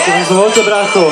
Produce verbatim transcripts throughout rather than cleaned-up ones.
Zvolte, brácho.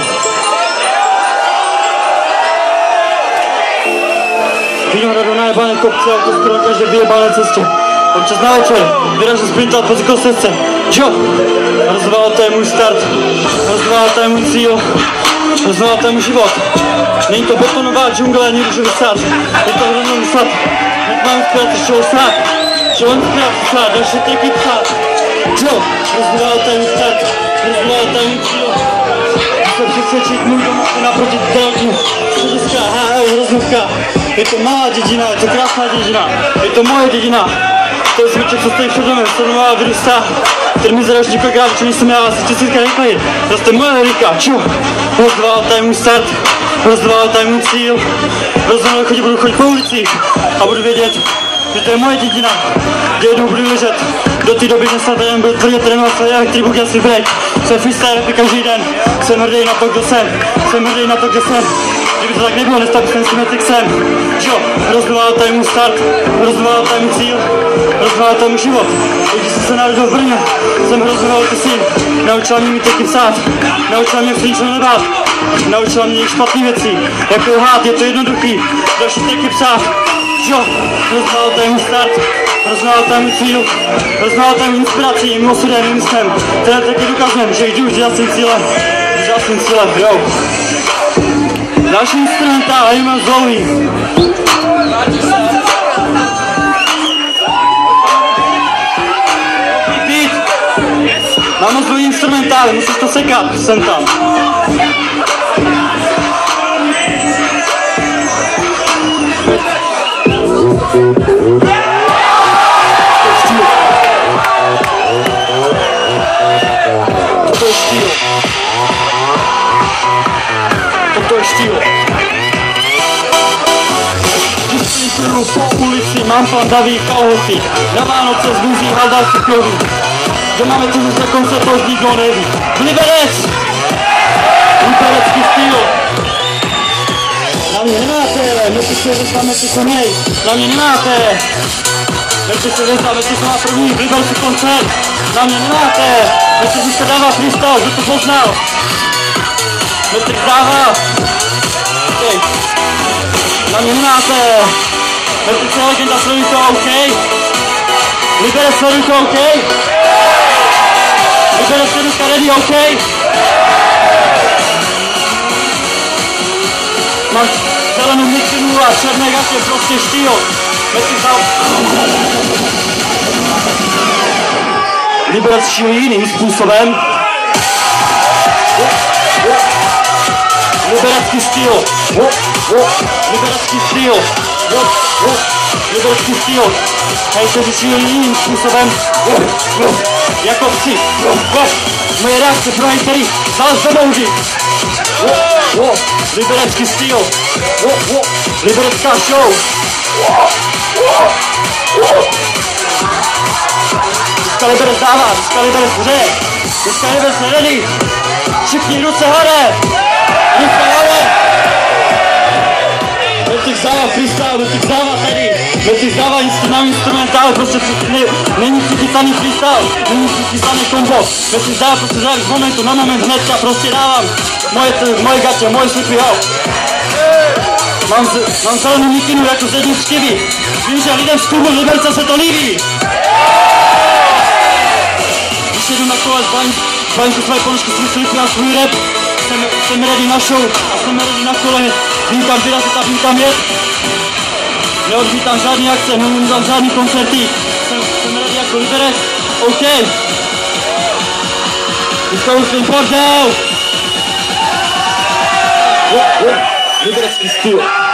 Vinohradu najebané kopce, jako skoro každé vyjebané cestě. Občas na večer vyražu sprintat po cyklostezce. Jo, rozválta je můj start, rozválta je můj cíl, rozválta je můj život. Není to betonová džungle ani růžový sad, je to hronový sad. Hned mám inspiraci, čeho sát, čeho inspiraci sát, další triky psát. Jo, rozválta je můj start, rozválta je můj cíl. Musím přesvědčit můj doma naproti zdravotní střediska, há, hroznovka. Je to malá dědina, je to krásná dědina, je to moje dědina. To je smyček, co stojí před domem, stanová vyrůstá, který mi zadají několikrát, že nejsem já, asi tisícka rychleji. Zase to je moje Rika, čo? Rozválta je můj start, rozválta je můj cíl. Rozhodně chodit, budu chodit po ulicích a budu vědět, že to je moje dědina, kde jednou budu ležet. Do té doby, že snad jen byl tvrdě trénovat své elektribuky a svůj break. Jsem freestyle rapy každý den, jsem hrdý na to, kdo jsem, jsem hrdý na to, kde jsem. Kdyby to tak nebylo, nestav jsem symetrik sem. Jo, rozválta je můj start, rozválta je můj cíl, rozválta je můj život. I když jsem se narodil v Brně, jsem hrozně velký syn. Naučila mě mít taky psát, naučila mě v ničem nebát, naučila mě špatný věcí, jako lhát, je to jednoduchý, další taky psát. Jo, rozválta je můj start, rozválta je můj cíl, rozválta je můj inspirací, mým osudem, mým snem. Tenhle taky důkazem, že jdu už jasným cílem, už jasným cílem, jo. Další instrumentál, já mám dlouhý. Beat. Mám moc dlouhý instrumentály, musíš to sekat, jsem tam. Toto je štýl. Toto je štýl. Když po ulici, mám plandavý kalhoty. Na Vánoce zbuzí haldálky plový. Že máme tu za koncert, to už nikdo neví. Liberec! Liberecký štýl. Na mě nemáte, nepi se vezláme ty co nej. Na mě nemáte. Nepi se vezláme ty co má první, v Liberci koncert. Na mě nemáte. Nepi se dává freestyle, kdo to poznal. Metrik dává. Okay. Na mě nemáte. Metrik se legenda, sleduj to, OK. Liberec, sleduj to, OK. Liberec, sleduj to, ready, OK. Máš zelenou mikinu a černé gatě, prostě štýl. Metrik dál. Liberec šílí jiným způsobem. Liberecký styl, liberecký styl, liberecký styl, hej, se řešil jiným způsobem, jako psi, moje reakce pro hejtery, zalez do boudy, liberecký styl, liberecká show, dneska Liberec dává, dneska Liberec hře, dneska Liberec ready, všichni ruce hore, ruce hore, Metrik zdává freestyle, Metrik zdává tady, Metrik zdává instrumentál, prostě ne, není přichystaný freestyle, není přichystaný kombo, Metrik zdává prostě zdává z momentu na moment hnedka, prostě dávám moje, moje gatě, moje slipy, jo. Mám, mám zelenou mikinu jako z jední štivy, vím, že lidem z klubu Liberce se to líbí. Když jedu na kole, zbavím si své ponožky, svůj slipy a svůj rap, jsem, jsem ready na show a jsem ready na kole, vím kam vyrazit a vím kam jet. Neodmítám žádný akce, neodmítám žádný koncerty, jsem, jsem ready jako Liberec, OK. Dneska už bordel! Liberecký styl.